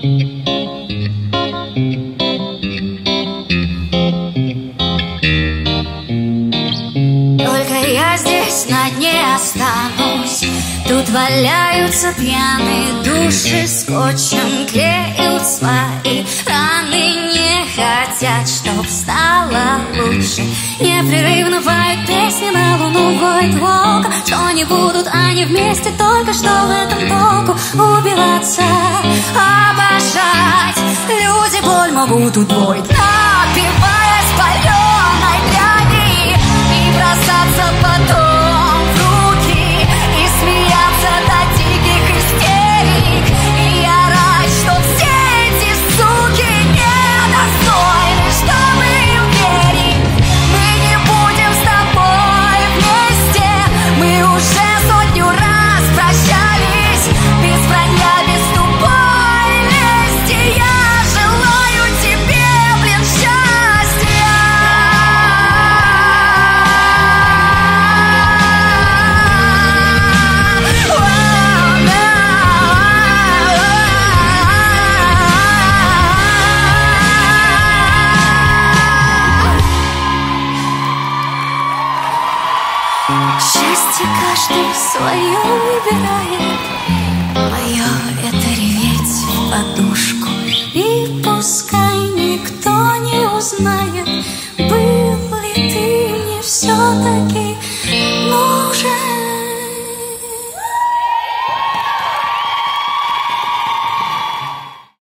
Только я здесь на дне останусь. Тут валяются пьяные души, скотчем клеют свои раны. Не хотят, чтоб стало лучше. Непрерывно поют песни на луну, воет волка. Что не будут они вместе, только что в этом толку? Убиваться, обожать. Люди боль могут удвоить, напиваясь паленой дряни, и бросаться потом в руки, и смеяться до диких истерик, и орать, что все эти суки недостойны, чтобы им верить. Мы не будем с тобой вместе, мы уже сотню раз прощались, без вранья, без тупой лести. Я желаю тебе, блин, счастья. Счастье каждый свое выбирает. Мое — это реветь в подушку, и пускай никто не узнает.